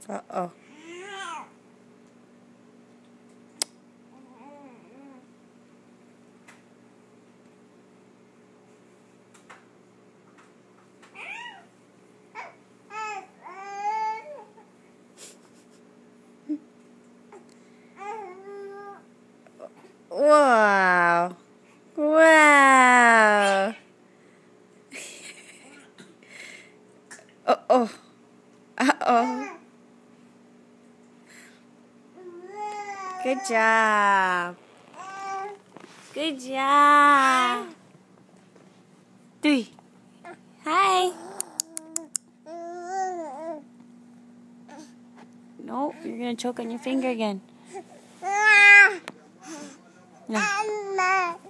Uh-oh. Wow. Wow. Uh-oh. Uh-oh. Good job. Good job. 3. Hi. No, you're going to choke on your finger again. No.